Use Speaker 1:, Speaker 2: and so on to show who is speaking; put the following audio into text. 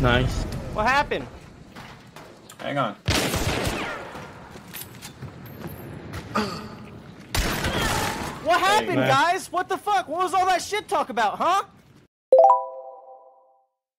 Speaker 1: Nice.
Speaker 2: What happened?
Speaker 3: Hang on.
Speaker 2: What happened,
Speaker 1: man.
Speaker 2: guys? What the fuck? What was all that shit talk about, huh?